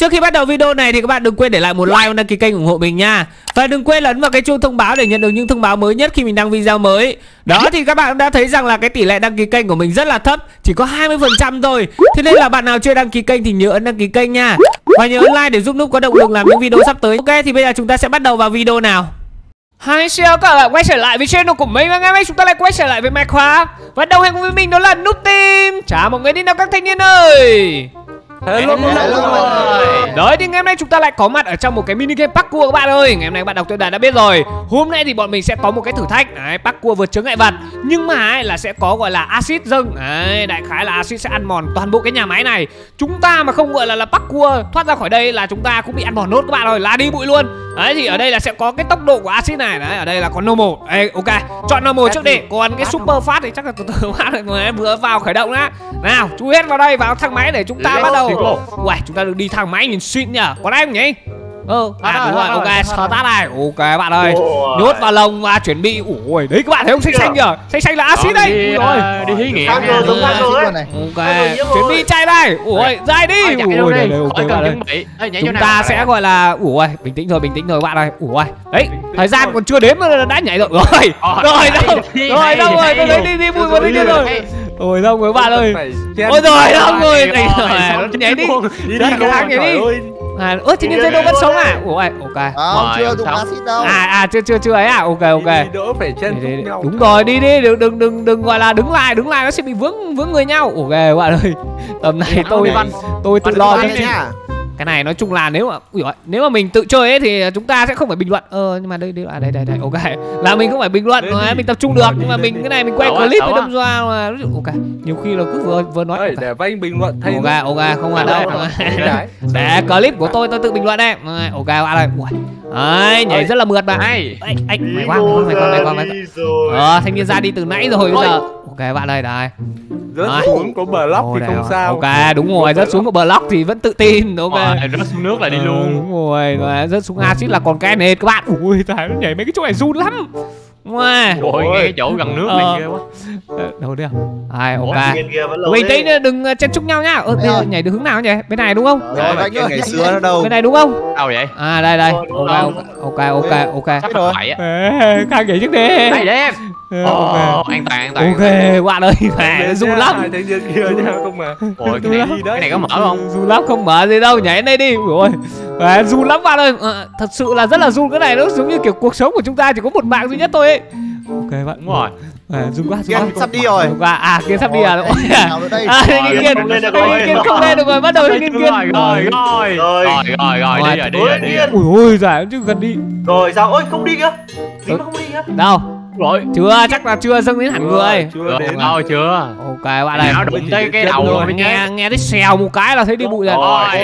trước khi bắt đầu video này thì các bạn đừng quên để lại một like và đăng ký kênh ủng hộ mình nha. Và đừng quên ấn vào cái chuông thông báo để nhận được những thông báo mới nhất khi mình đăng video mới. Đó thì các bạn đã thấy rằng là cái tỷ lệ đăng ký kênh của mình rất là thấp, chỉ có 20% thôi. Thế nên là bạn nào chưa đăng ký kênh thì nhớ ấn đăng ký kênh nha. Và nhớ ấn like để giúp Núp có động lực làm những video sắp tới. Ok, thì bây giờ chúng ta sẽ bắt đầu vào video nào. Hi, xin chào các bạn quay trở lại với channel của mình. Và ngày hôm nay chúng ta lại quay trở lại với Minecraft. Và đồng hành cùng với mình đó là Núp Team. Chào mọi người đi nào các thanh niên ơi. Hello mọi người. Đấy thì ngày hôm nay chúng ta lại có mặt ở trong một cái mini game parkour các bạn ơi. Ngày hôm nay bạn đọc tiêu đề đã biết rồi. Hôm nay thì bọn mình sẽ có một cái thử thách đấy, parkour vượt chướng ngại vật. Nhưng mà ấy, là sẽ có gọi là axit dâng. Đấy, đại khái là axit sẽ ăn mòn toàn bộ cái nhà máy này. Chúng ta mà không gọi là parkour thoát ra khỏi đây là chúng ta cũng bị ăn mòn nốt các bạn ơi, là đi bụi luôn. Đấy thì ở đây là sẽ có cái tốc độ của axit này. Đấy, ở đây là có normal. Ê, ok, chọn normal trước đi. Còn cái super fast thì chắc là từ từ phát rồi vừa vào khởi động đã. Nào, chú hết vào đây, vào thang máy để chúng ta bắt đầu. Uầy, chúng ta được đi thang máy nhìn xịn nhỉ. Có ai không nhỉ? Đúng rồi, ok, start này. Ok bạn ơi. Nhốt vào lồng và chuẩn bị. Ui, đấy các bạn thấy không, xanh xanh nhở? Xanh xanh là axit đây. Ui rồi, đi thí nghiệm. Ok, chuẩn bị chạy đây. Ui, dài đi. Ui, đây ok bạn ơi. Chúng ta sẽ gọi là ui, bình tĩnh thôi bạn ơi. Ui, đấy, thời gian còn chưa đếm mà đã nhảy rồi. Rồi đâu rồi, tôi lấy đi bụi vào đi rồi. Ôi đâu rồi bạn ơi. Ôi rồi đâu rồi. Nhảy đi. Đi thang nhảy đi. Ơ thì Dây đâu vẫn sống à? Ủa ok. Chưa dùng axit đâu. Chưa ấy à? Ok. Đỡ phải chân nhau. Đúng rồi, đi đừng gọi là đứng lại nó sẽ bị vướng người nhau. Ok bạn ơi. Tầm này tôi tự lo nha. Cái này nói chung là nếu mà mình tự chơi ấy thì chúng ta sẽ không phải bình luận. Nhưng mà đây ok. Là mình không phải bình luận mà mình tập trung được, nhưng mà mình cái này mình quay clip với đâm ra mà ok. Nhiều khi là cứ vừa nói để anh bình luận thay. Ok, không là đâu. Để clip của tôi tự bình luận đây. Ok bạn ơi. Đấy, nhảy rất là mượt bạn. Anh mày qua. Thanh niên ra đi từ nãy rồi bây giờ. Ok bạn ơi, đây. Rớt xuống có block thì không sao. Ok, đúng rồi, rớt xuống có block thì vẫn tự tin. Ok. Rớt xuống nước là đi luôn. Đúng rồi, rớt xuống axit là còn cái nệt các bạn. Ui, nó nhảy mấy cái chỗ này run lắm. Ôi, ngay cái chỗ gần nước này ghê quá. Đâu đi à? Ok. Bình tĩnh đừng chen chúc nhau nhá. Nhảy được hướng nào nhỉ? Bên này đúng không? Ngày xưa nó đâu. Bên này đúng không? Đâu vậy? Đây. Ok. Chắc là vậy á. Khang nhảy trước đi. Đây để em. An toàn. Ok, bạn ơi, nó run lắm. Thanh niên kia nha không mà. Ôi, cái này có mở không? Run lắm, không mở gì đâu, nhảy đây đi. Ui, run lắm bạn ơi. Thật sự là rất là run, cái này nó giống như kiểu cuộc sống của chúng ta chỉ có một mạng duy nhất thôi ấy. Ok bạn. Đúng rồi. Run quá. Sắp đi rồi. Kiên sắp đi à? Kiên không lên được rồi, bắt đầu Kiên. Rồi, đi rồi. Ui giời, chứ gần đi. Rồi sao? Ôi không đi kìa. Không đi kìa. Đâu? Rồi, chắc là chưa dâng đến hẳn người. Chưa. Ok bạn ơi. Nó đụng tới cái đầu rồi. Nghe thấy xèo một cái là thấy đi bụi rồi.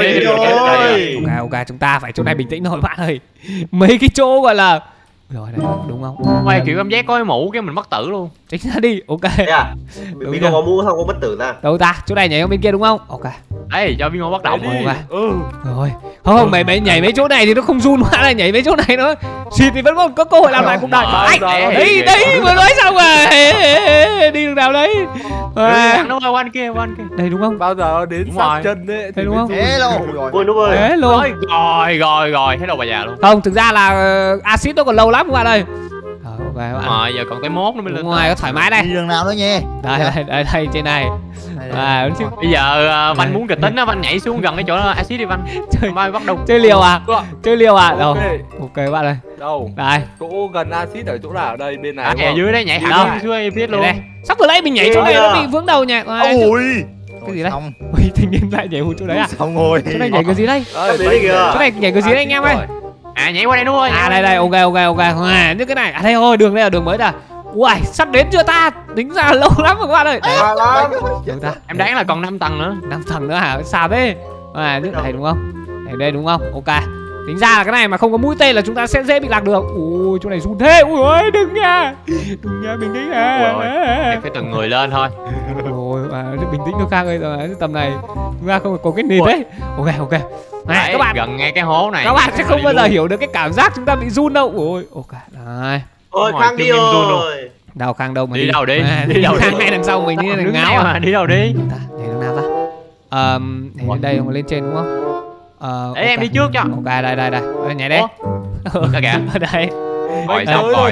Ok, chúng ta phải chỗ này bình tĩnh thôi bạn ơi. Mấy cái chỗ gọi là rồi đây, đúng không? Quay kiểu cảm giác có cái mũ cái mình mất tử luôn. Tránh ra đi, ok. Mình không có mũ không có bất tử ra. Đâu ta? Chỗ này nhảy ở bên kia đúng không? Ok. Đây, cho Vingo bắt đầu rồi. Rồi. Không, mày nhảy mấy chỗ này thì nó không run quá, là nhảy mấy chỗ này nó xịt thì vẫn có cơ hội làm lại cuộc đời. Đấy, vừa nói xong rồi. Đi đường nào đấy? Nó qua quan kia. Đây đúng không? Bao giờ đến sát chân đấy. Đây đúng không? Hello rồi. Ôi đúng rồi. Hello. Rồi, hello bà già luôn. Không, thực ra là axit nó còn lâu lắm các bạn ơi. Ok bạn. Mà giờ còn tới mốt nó mới lên. Ngoài có thoải mái đây. Đi đường nào nữa nha. Đây trên này. Bây giờ Văn muốn kịch tính á, Văn nhảy xuống gần cái chỗ axit đi Văn. Mai bắt đầu chơi liều à? Đâu? Ok bạn ơi. Đâu? Đây. Chỗ gần axit ở chỗ nào? Đây bên này. Ở dưới đấy nhảy hẳn xuống biết luôn. Sắp vừa lấy mình nhảy chỗ này nó bị vướng đầu nhỉ. Ôi. Cái gì đấy? Ui, thanh niên lại nhảy chỗ đấy à? Xong rồi. Chỗ này nhảy cái gì đây? Chỗ này nhảy cái gì đấy anh em ơi? Nhảy qua đây đúng không? Đây, ok. Như cái này. Đây thôi, đường đây là đường mới nè. Ui, sắp đến chưa ta? Tính ra lâu lắm rồi các bạn ơi. Em đoán là còn 5 tầng nữa. 5 tầng nữa hả? Xa thế. Nước này đúng không? Đây đúng không? Ok. Tính ra là cái này mà không có mũi tên là chúng ta sẽ dễ bị lạc đường. Ui, chỗ này run thế. Ui ơi, đừng nha, bình tĩnh à. Em phải từng người lên thôi. Rồi, bình tĩnh thôi Khang ơi, tầm này chúng ta không có cái nền đấy. Ok. Này các bạn, gần ngay cái hố này. Các bạn sẽ không bao giờ hiểu được cái cảm giác chúng ta bị run đâu. Ôi, ok. Đây. Ôi, Khang đi rồi. Đâu Khang đâu mà đi đâu đi? Khang ngay đằng sau mình đi đằng ngáo à? Đi đâu đi? Nhảy đường nào ta? Nhảy đây mà lên trên đúng không? Để em đi trước cho. Ok, đây. Nhảy đi. Kìa kìa. Ở đây. Rồi xong rồi.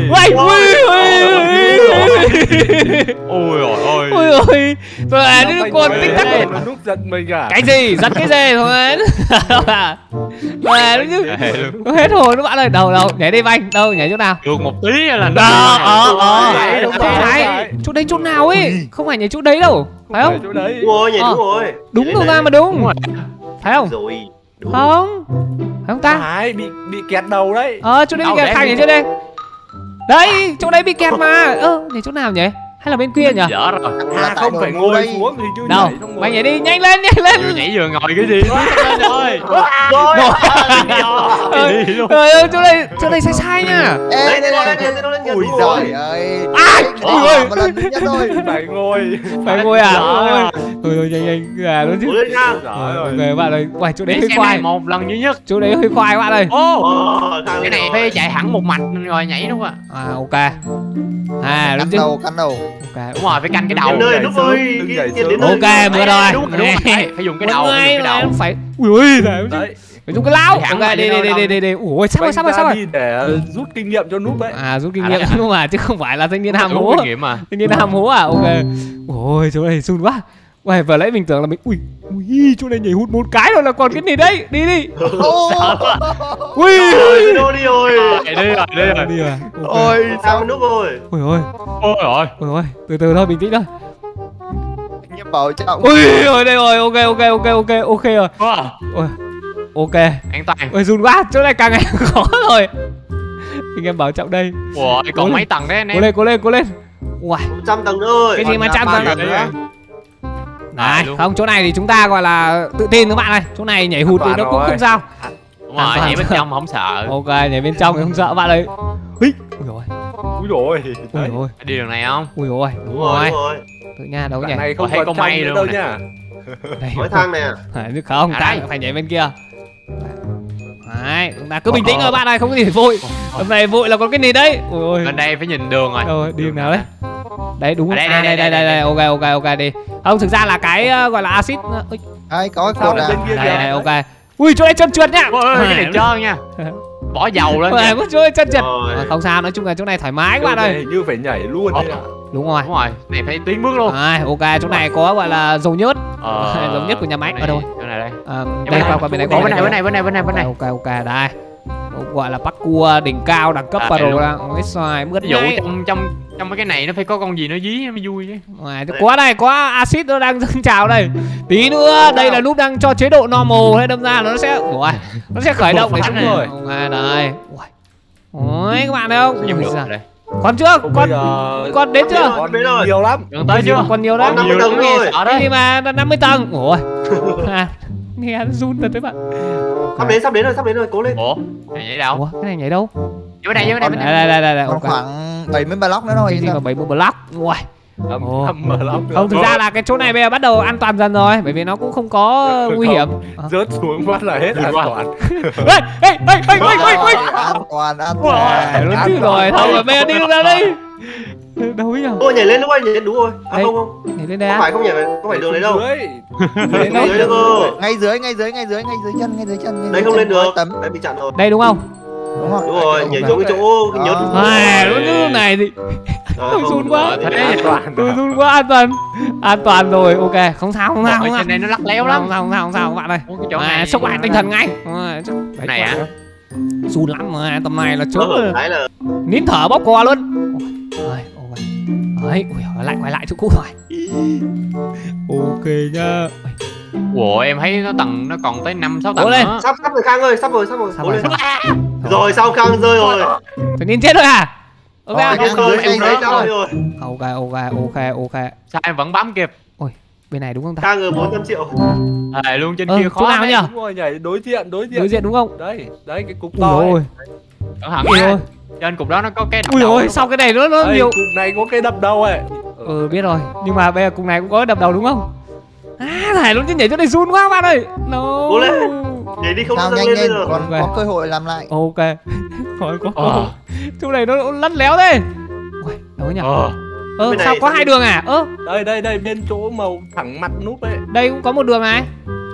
Ôi Ôi, tôi là đứa con tích tắc. Núp giật mình à? Cái gì? Giật cái gì thôi. Nó chứ. Nó hết hồn các bạn ơi. Đâu, nhảy đi Vanh. Đâu, nhảy chỗ nào? được một tí là Chỗ đấy chỗ nào ấy? Không phải nhảy chỗ đấy đâu. Phải không? Chỗ đấy. Đúng rồi, nhảy đúng rồi. Đúng đâu ra mà đúng. Phải không? Rồi. Đúng. Không. Phải không ta? Phải, bị kẹt đầu đấy. Chỗ đấy bị kẹt, Khang nhảy chỗ đây. Đấy, chỗ đấy bị kẹt mà. Nhảy chỗ nào nhỉ? Hay là bên kia nhỉ? dở rồi. Không phải ngồi xuống thì chưa Đâu? nhảy, xong rồi. Mày nhảy đi, nhanh lên. Vừa nhảy vừa ngồi cái gì? Lên rồi. Đi luôn. Chỗ đây sai nha. Đây lên. Ui giời ơi. Một lần duy nhất thôi. Phải ngồi. Phải ngồi à? Thôi nhanh luôn chứ. Lên nha. Ok bạn ơi, quay chỗ đấy hơi Xem khoai. này một lần duy nhất. Chỗ đấy hơi khoai các bạn ơi. Cái này phải chạy hẳn một mạch rồi nhảy đúng không ạ? Ok. Đúng chứ. Cắn đầu. Ok. Đúng rồi, phải canh cái đầu. Nơi đúng rồi. Ok, vừa rồi. Đúng phải dùng cái đầu, Phải. Ui Đấy. phải dùng cái lao. Thẳng Ok, lại đi. lên đâu. Ui, sắp rồi. Đi để rút kinh nghiệm cho núp đấy. Rút kinh nghiệm đúng mà chứ không phải là thanh niên ham hố. Kinh nghiệm mà. Thanh niên ham hố à? Ok. Ôi chỗ này run quá. Uầy, vừa nãy mình tưởng là mình ui, chỗ này nhảy hút một cái rồi là còn cái gì đấy. Đi. Ui. Đi rồi. Đi rồi. Ôi, sao núp rồi. Ôi, từ từ thôi, bình tĩnh thôi. Nhiệm bảo trọng. Ui, rồi đây rồi, ok rồi. Ôi, ok. An toàn. Ôi, run quá, chỗ này càng ngày càng khó rồi. Anh em bảo trọng đây. Ủa, còn mấy tầng đấy anh em? Cố lên. Uầy, 100 tầng nữa rồi. cái gì mà 100 tầng nữa? Này, không, chỗ này thì chúng ta gọi là tự tin các bạn ơi. Chỗ này nhảy hụt thì nó cũng không sao. Đúng rồi, nhảy bên trong không sợ. Ok, nhảy bên trong thì không sợ các bạn ơi. Ui rồi. Đi đường này không? Ui rồi, đúng rồi. Tự nha, đâu nhảy. Này không thấy còn có may may luôn đâu này. nha. Hỏi thang nè. Không, ta phải nhảy bên kia. Đấy, chúng ta cứ bình tĩnh thôi bạn ơi, không có gì phải vội. Hôm nay vội là còn cái gì đấy. Ôi. Bên đây phải nhìn đường rồi. Rồi, đi đường nào đấy? Đấy đúng. Đây. Ok đi. Không, thực ra là cái gọi là axit. Có cột à? Đây, ok. Ui, chỗ này trơn trượt nhá. Cái này trơn nha. Bỏ dầu lên. Có chỗ này trơn trượt. Không sao, nói chung là chỗ này thoải mái các bạn ơi. Như phải nhảy luôn đấy ạ. Đúng rồi. Này phải tiến bước luôn. Ok, chỗ này có gọi là dầu nhớt. Dầu nhớt của nhà máy. Ở đâu? Chỗ này đây. Đây qua bên này. Bên này. Ok, đây. Gọi là parkour đỉnh cao đẳng cấp và rồi là cái xoài mướt nhảy. Trong mấy cái này nó phải có con gì nó dí mới vui chứ. Có axit nó đang dâng trào đây. Tí nữa đây là lúc đang cho chế độ normal hay đâm ra nó sẽ khởi động để chúng rồi. Đây. Ôi các bạn thấy không? Còn chưa? Con đến chưa? Còn nhiều lắm. Tới chưa? Còn nhiều đấy. 50 tầng rồi. Cái gì mà 50 tầng. Ôi. Nghe nó run thật đấy bạn. Sắp đến rồi, cố lên. Ủa? Này nhảy đâu? Ủa, cái này nhảy đâu? Dưới đây. Đây. Còn khoảng 70 block nữa thôi. Cái gì mà 70 block? Ui. Không, thực ra là cái chỗ này bây giờ bắt đầu an toàn dần rồi, bởi vì nó cũng không có nguy hiểm. Rớt xuống phát là hết an toàn. Ê, An toàn. Đúng chứ rồi, thôi mà bây giờ đi ra đây. Đâu ấy nhỉ? Ôi, nhảy lên lúc anh nhảy lên đúng rồi. Không. Nhảy lên đây Không phải đường đấy đâu. Ngay dưới chân. Đây không lên được. Đây bị chặn rồi. Đây đúng không? Đúng rồi, nhảy xuống cái chỗ nhớt. Đúng như này thì tôi run quá. Tôi run quá, an toàn rồi. Ok, không sao. Trên này nó lắc léo lắm. Không sao các bạn ơi. Sốc lại tinh thần ngay. Này à? Run lắm mà, tầm này là chớm. Là nín thở bóp cò luôn. Đấy, quay lại chỗ cũ rồi. Ok nhá. Ủa, em thấy nó còn tới 5-6 tầng lên. nữa. sắp rồi Khang ơi, sắp rồi. Cố lên. Rồi sao Khang rơi rồi. Phải nín chết rồi à? Ok. Em thấy xong rồi. Ok. Sao em vẫn bám kịp? Ôi, bên này đúng không ta? Khang rồi 400 triệu. Luôn trên kia khó. Chỗ nào nhỉ? Đúng rồi, nhảy đối diện. Đối diện đúng không? Đấy, cái cục to. Ui Cẩn thận nha. Trên cục đó nó có cái đập đầu. Ui, sau cái này nó nhiều. Cục này có cái đập đầu ấy. Biết rồi, nhưng mà bây giờ cục này cũng có đập đầu đúng không? Thải luôn chứ, nhảy chỗ này run quá bạn ơi. Cố lên. Nhảy đi không sao dâng lên được. Còn có cơ hội làm lại. Ok. Có. Chỗ này nó lắt léo thế. Ui, đâu nhỉ? Sao có hai đường à? Đây bên chỗ màu thẳng mặt núp ấy. Đây cũng có một đường này.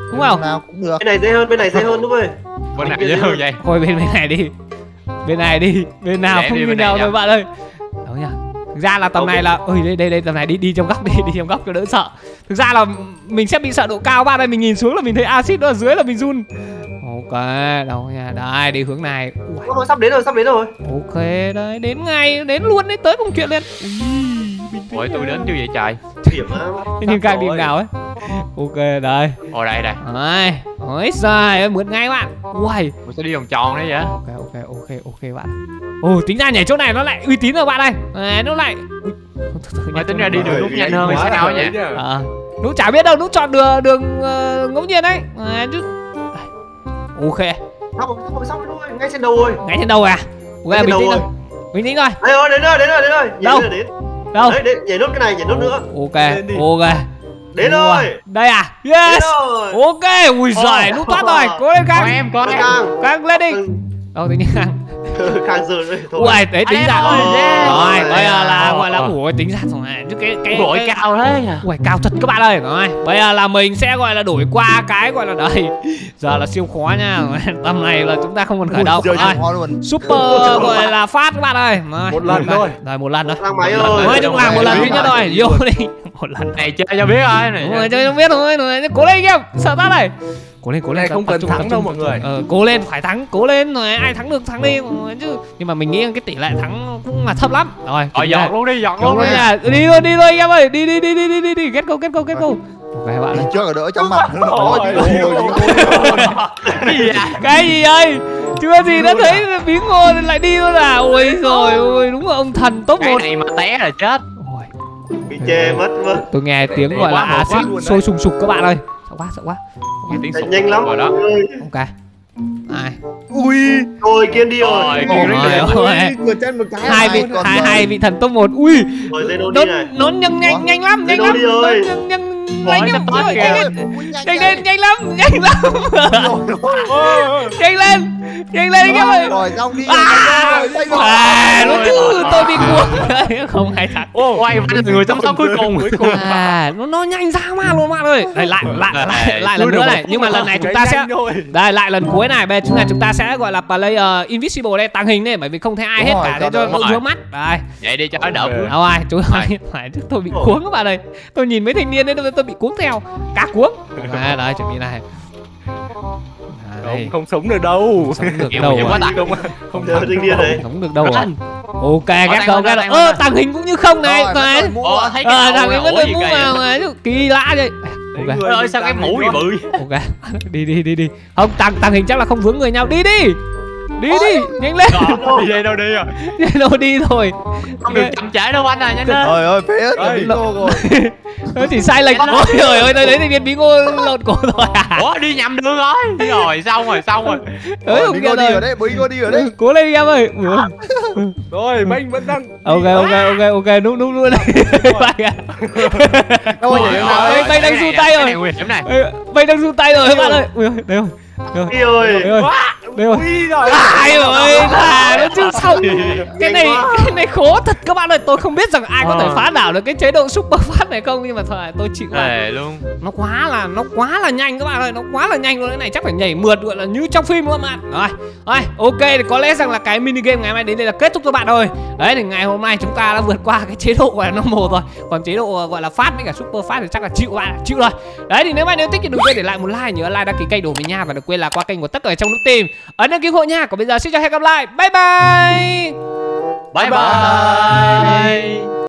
đúng không? Nào cũng được. Bên này dễ hơn đúng không? Bên này dễ hơn vậy. Thôi bên này đi. Bên này đi. Bên nào Để không đi như bên nhau này thôi nhá. bạn ơi. Đúng nhá. Thực ra là tầm này là đây tầm này đi trong góc đi trong góc cho đỡ sợ. Thực ra là mình sẽ bị sợ độ cao bạn ơi, mình nhìn xuống là mình thấy axit nó ở dưới là mình run. Ok, đâu nha. Đây đi hướng này. Sắp đến rồi. Ok, đấy đến ngay, đến luôn đấy, tới công chuyện lên. Ôi tôi đến chưa vậy trời. Điểm á. Nhìn càng điểm nào ấy. Ok, đây. Ồ đây. Đấy. Ôi giời, mượn ngay bạn. Uầy. Mình sẽ đi vòng tròn đấy vậy. Ok bạn. Ồ, tính ra nhảy chỗ này nó lại uy tín rồi bạn ơi. Nó lại Mà tính ra đi đường lúc nhanh hơn thì sao nhỉ? Nó chả biết đâu, nó chọn đường ngẫu nhiên đấy. Chứ. Ok. Xong rồi, ngay trên đầu rồi. Ngay trên đầu à? Ok, bình tĩnh thôi. Bình tĩnh thôi. Đây rồi, đến rồi. Đâu? Đâu? Đấy, nhảy nốt cái này, nhảy nốt nữa. Ok. Đến rồi. Đây à? Đến Yes. rồi. Ok, ui giời, nút thoát rồi. Cố lên Khang. Có em. Khang lên đi. Đâu tự nhiên Khang. Khang dơ rồi. Ui, đấy tính ra. Rồi, bây giờ là Ồ. gọi là ủa tính ra rồi. Chứ cái Gọi cao thế à? ui cao thật các bạn ơi. Rồi, bây giờ là mình sẽ gọi là đổi qua cái gọi là đây. Giờ là siêu khó nha. Tầm này là chúng ta không còn khởi động. Giờ Rồi. khó luôn. Super gọi là phát các bạn ơi. Rồi, Một lần thôi. Rồi một lần thôi. Thang máy Nói ơi. chung là một lần duy nhất thôi. Vô đi. Một lần. Này chơi cho biết thôi Đúng rồi, này. chơi không biết thôi. Cố lên em. Sợ ta này. Cố lên Này không tập cần trung, thắng tập đâu trung. mọi người. Cố lên phải thắng, cố lên rồi ai thắng được thắng đi rồi chứ. Nhưng mà mình nghĩ cái tỷ lệ thắng cũng là thấp lắm. Rồi. Dọn luôn đi. Đúng rồi nha. Đi thôi anh em ơi. Đi. Get go. Ok bạn ơi. Đi trước ở đỡ trong mặt. Cái gì ơi? Chưa gì đã thấy bí ngô lại đi thôi à. Ôi rồi ôi đúng là ông thần top 1. Cái này mà té là chết. Ôi. Bị chê mất. Tôi nghe tiếng gọi là axit sôi sùng sục các bạn ơi. Sợ quá. Nghe tiếng sụp Nhanh lắm rồi đó. Ok. Ai? Ui. Rồi kiên đi rồi. Cửa chân một cái. Hai vị thần top 1. Ui. Rồi Zeno đi này. Nó nhanh lắm. Zeno đi rồi. Nhanh lắm. Nhanh lắm. Nhanh lên anh em ơi. Rồi xong đi. Nó chứ tôi bị cuồng. Không hay thật. Quay văn là người chăm sóc cuối cùng. Nó nhanh ra mà luôn bạn ơi. Đây lại lần nữa này. Nhưng mà lần này chúng ta sẽ đây lại lần cuối này. Bây giờ chúng ta sẽ gọi là player invisible đây, tàng hình đây bởi vì không thấy ai hết cả để cho đỡ vướng mắt. Đây. Vậy đi cho nó đỡ. Đâu ai, chú phải tôi bị cuống các bạn ơi. Tôi nhìn mấy thanh niên đấy tôi bị cuống theo. Cá cuống. Đấy chuẩn bị này. Không sống được đâu. Sống được đâu quá tải. Không được thanh niên đấy. Sống được đâu rồi. Ok, ghét đâu. Tàng hình cũng như không này. Thấy cái tàng hình vẫn được mũ kìa. vào mà kỳ lạ vậy. Ok. Ơi sao cái mũ bị bự. Ok. Đi. Không tàng hình chắc là không vướng người nhau. Đi. Đi nhanh lên. Đi đây đâu đi rồi. Đâu đi thôi. Không được chậm trễ đâu anh à, nhanh lên. Trời ơi, phế hết bí ngô rồi. Nó chỉ sai lệch. Ôi trời ơi, tôi thấy thanh niên bí ngô lộn cổ rồi à. Ủa đi nhầm đường rồi. Rồi xong rồi. Bí ngô đi ở đây, bí ngô đi ở đây. Cố lên em ơi. Rồi, mình vẫn đang. Ok, núp luôn đây. Bay đang du tay rồi. Bay đang du tay rồi các bạn ơi. Ui ơi, đây rồi. Đi rồi. Đây rồi. Ui rồi. Ai ơi, nó chứ sao. Cái này khó thật các bạn ơi. Tôi không biết rằng ai có thể phá đảo được cái chế độ super phát này không, nhưng mà thôi tôi chịu rồi. Luôn. Nó quá là nhanh các bạn ơi, nó quá là nhanh luôn. Cái này chắc phải nhảy mượt gọi là như trong phim luôn các bạn. Rồi, ok thì có lẽ rằng là cái mini game ngày hôm nay đến đây là kết thúc các bạn ơi. Đấy thì ngày hôm nay chúng ta đã vượt qua cái chế độ gọi là normal rồi. Còn chế độ gọi là phát với cả super phát thì chắc là chịu bạn, chịu rồi. Đấy thì nếu thích thì đừng quên để lại một like, nhớ like đăng ký kênh của mình nha, và đừng quên là qua kênh của tất cả ở trong nút tìm ấn đăng ký hộ nha. Còn bây giờ xin chào hẹn gặp lại. Bye bye. Bye bye.